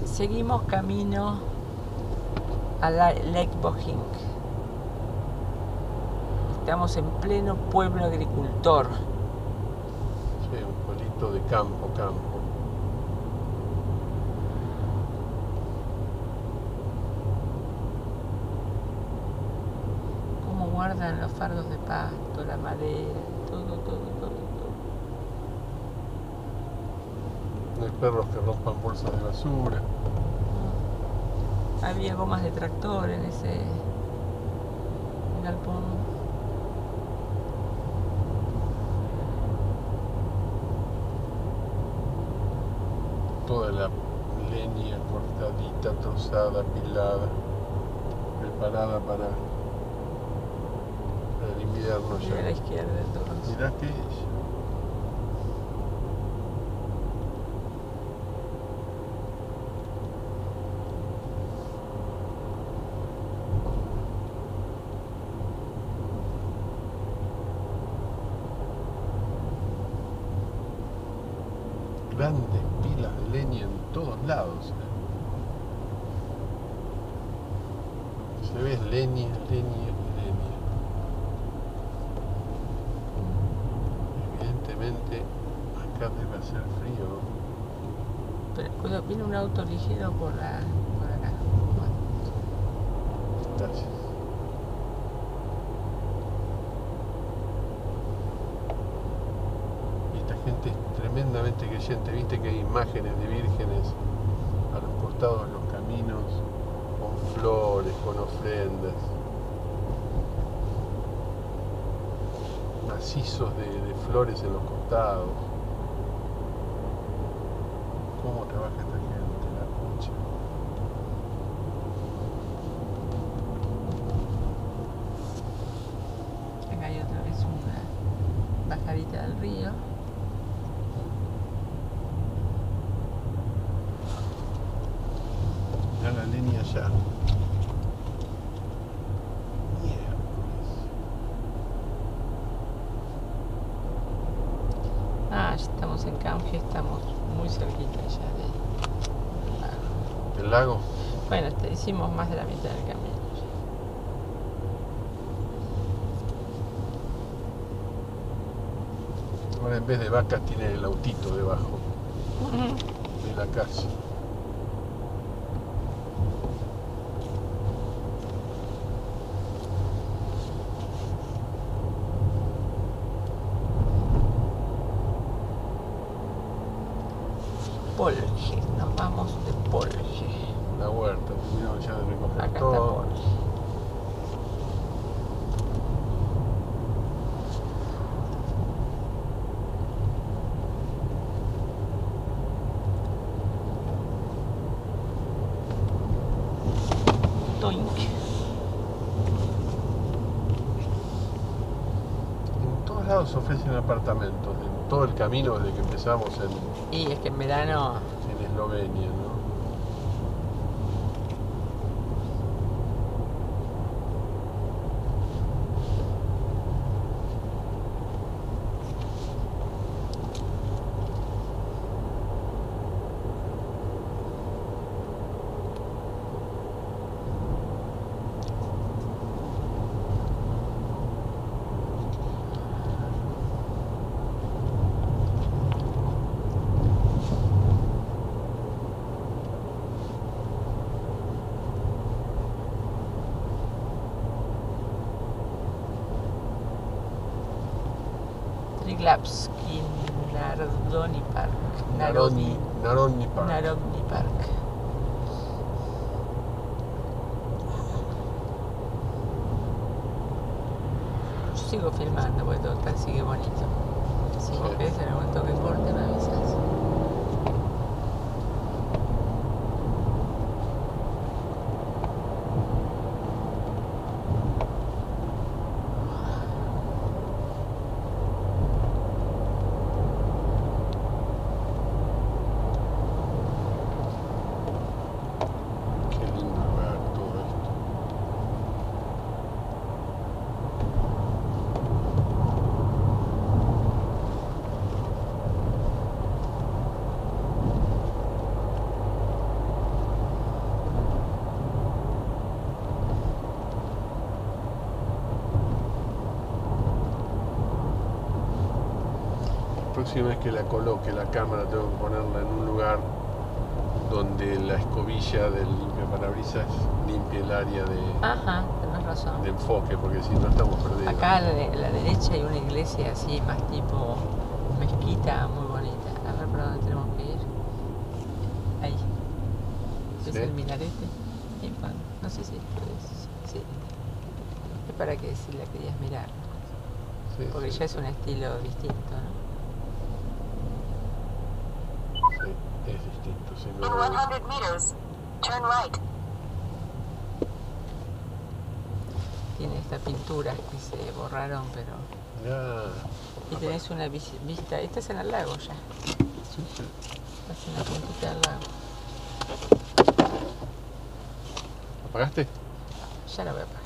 Seguimos camino a Lake Bohinc. Estamos en pleno pueblo agricultor. Sí, un pueblito de campo. Cómo guardan los fardos de pasto, la madera, todo. No hay perros que rompan bolsas de basura. Había gomas de tractor en ese galpón. Toda la leña cortadita, trozada, apilada, preparada para el invierno Y ya. a la izquierda de todos. Mirá que grandes pilas de leña en todos lados. Se ve leña. Evidentemente acá debe hacer frío, ¿no? Pero cuidado, viene un auto ligero por acá. Gracias. Y esta gente es tremendamente creyente. Viste que hay imágenes de vírgenes a los costados de los caminos, con flores, con ofrendas, macizos de flores en los costados. ¿Cómo trabaja esta gente? La pucha. Acá hay otra vez una bajadita del río. Ya la leña allá. Ah, ya estamos en Canje, estamos muy cerquita ya del lago. ¿El lago? Bueno, hicimos más de la mitad del camino. Ahora en vez de vacas tiene el autito debajo de la casa. Polje, nos vamos de Polje. La huerta, terminamos ya de recoger Acá todo. está Polje. Toink. En todos lados ofrecen apartamentos, en todo el camino desde que empezamos Y es que en verano en Eslovenia, ¿no? Triglavsky Narodny Park. Narodny Park. Narodny Park. Yo sigo filmando porque todo sigue bonito. Si vos Sí. querés en el momento que corte me avisas. Qué lindo ver todo esto. próxima vez que la coloque la cámara tengo que ponerla en un lugar donde la escobilla del limpiaparabrisas limpie el área Ajá, tenés razón. de enfoque, porque si no estamos perdidos. Acá a la derecha hay una iglesia así, más tipo mezquita, muy bonita. A ver por dónde tenemos que ir. Ahí. ¿Es ¿Sí? el minarete? No sé si esto es... Sí. Es para que si la querías mirar. Sí, Porque sí, ya es un estilo distinto, ¿no? sí, es distinto. Sí, no, In 100 meters, turn right. Tiene estas pinturas que se borraron, pero... Y tenés una vista... Estás en el lago ya. Sí, sí. Estás en la puntita del lago. ¿Apagaste? Ya la voy a apagar.